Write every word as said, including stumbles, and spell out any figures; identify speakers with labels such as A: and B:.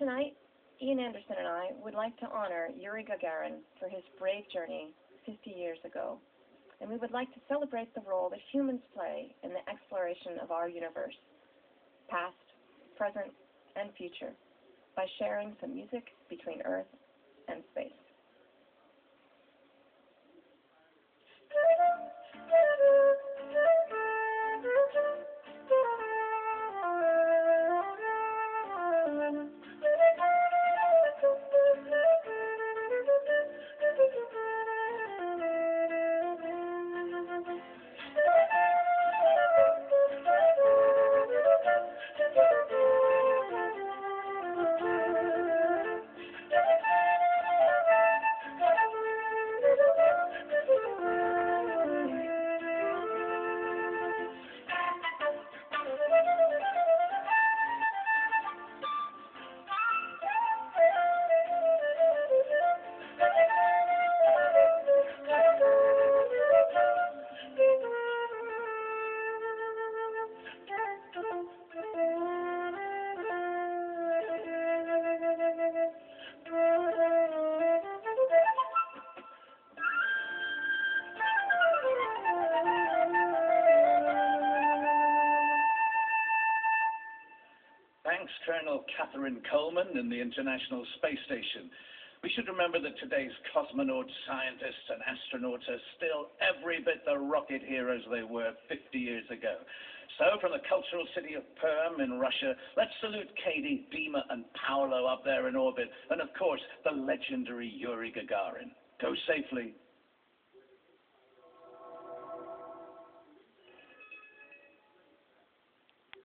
A: Tonight, Ian Anderson and I would like to honor Yuri Gagarin for his brave journey fifty years ago. And we would like to celebrate the role that humans play in the exploration of our universe, past, present, and future, by sharing some music between Earth and space.
B: Thanks, Colonel Catherine Coleman in the International Space Station. We should remember that today's cosmonauts, scientists, and astronauts are still every bit the rocket heroes they were fifty years ago. So, from the cultural city of Perm in Russia, let's salute Katie, Dima, and Paolo up there in orbit, and of course, the legendary Yuri Gagarin. Go safely.